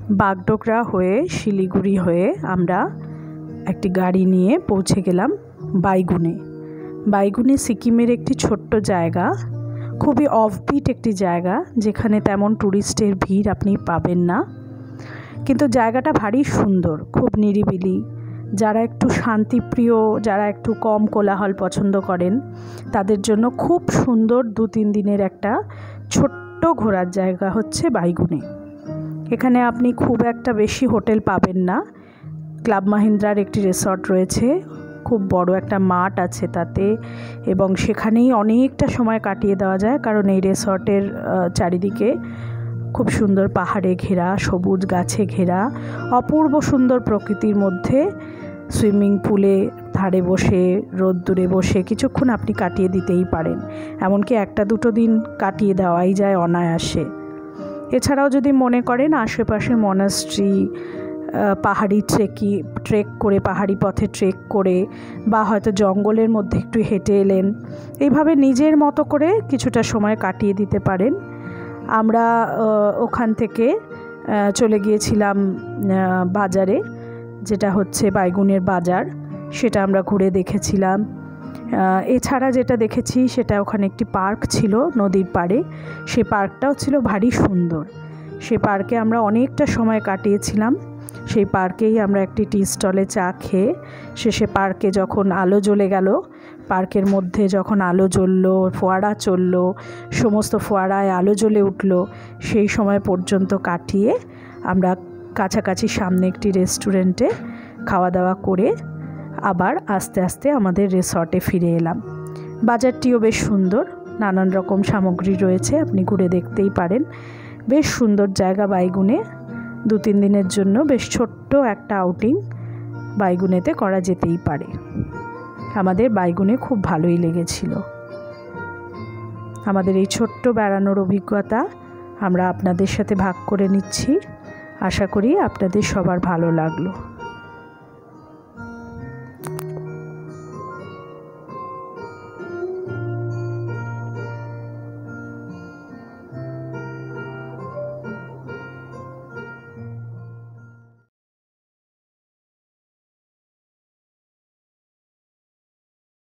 বাগডোগরা হয়ে শিলিগুড়ি হয়ে আমরা একটি গাড়ি নিয়ে পৌঁছে গেলাম বাইগুনে। বাইগুনে সিকিমের একটি ছোট্ট জায়গা, খুবই অফবিট একটি জায়গা, যেখানে তেমন ট্যুরিস্টের ভিড় আপনি পাবেন না, কিন্তু জায়গাটা ভারী সুন্দর, খুব নিরিবিলি। যারা একটু শান্তিপ্রিয়, যারা একটু কম কোলাহল পছন্দ করেন, তাদের জন্য খুব সুন্দর 2-3 দিনের একটা ছোট্ট ঘোরার জায়গা হচ্ছে বাইগুনে। এখানে আপনি খুব একটা বেশি হোটেল পাবেন না। ক্লাব মাহিন্দ্রার একটি রিসর্ট রয়েছে, খুব বড় একটা মাঠ আছে তাতে, এবং সেখানেই অনেকটা সময় কাটিয়ে দেওয়া যায়, কারণ এই রিসর্টের চারিদিকে খুব সুন্দর পাহাড়ে ঘেরা, সবুজ গাছে ঘেরা, অপূর্ব সুন্দর প্রকৃতির মধ্যে সুইমিং পুলে ধারে বসে রোদ্দুরে বসে কিছুক্ষণ আপনি কাটিয়ে দিতেই পারেন। এমনকি 1-2 দিন কাটিয়ে দেওয়াই যায় অনায়াসে। এছাড়াও যদি মনে করেন আশেপাশে মনাস্ট্রি, পাহাড়ি ট্রেক করে, পাহাড়ি পথে ট্রেক করে, বা হয়তো জঙ্গলের মধ্যে একটু হেঁটে এলেন, এইভাবে নিজের মতো করে কিছুটা সময় কাটিয়ে দিতে পারেন। আমরা ওখান থেকে চলে গিয়েছিলাম বাজারে, যেটা হচ্ছে বাইগুনের বাজার, সেটা আমরা ঘুরে দেখেছিলাম। এছাড়া যেটা দেখেছি সেটা ওখানে একটি পার্ক ছিল নদীর পাড়ে, সেই পার্কটাও ছিল ভারী সুন্দর। সেই পার্কে আমরা অনেকটা সময় কাটিয়েছিলাম। সেই পার্কেই আমরা একটি টি স্টলে চা খেয়ে শেষে পার্কে যখন আলো জ্বলে গেল, পার্কের মধ্যে যখন আলো জ্বললো, ফোয়ারা চললো, সমস্ত ফোয়ারায় আলো জ্বলে উঠল, সেই সময় পর্যন্ত কাটিয়ে আমরা কাছাকাছি সামনে একটি রেস্টুরেন্টে খাওয়া দাওয়া করে আবার আস্তে আস্তে আমাদের রিসর্টে ফিরে এলাম। বাজারটিও বেশ সুন্দর, নানান রকম সামগ্রী রয়েছে, আপনি ঘুরে দেখতেই পারেন। বেশ সুন্দর জায়গা বাইগুনে। 2-3 দিনের জন্য বেশ ছোট্ট একটা আউটিং বাইগুনেতে করা যেতেই পারে। আমাদের বাইগুনে খুব ভালোই লেগেছিল। আমাদের এই ছোট্ট বেড়ানোর অভিজ্ঞতা আমরা আপনাদের সাথে ভাগ করে নিচ্ছি। আশা করি আপনাদের সবার ভালো লাগলো।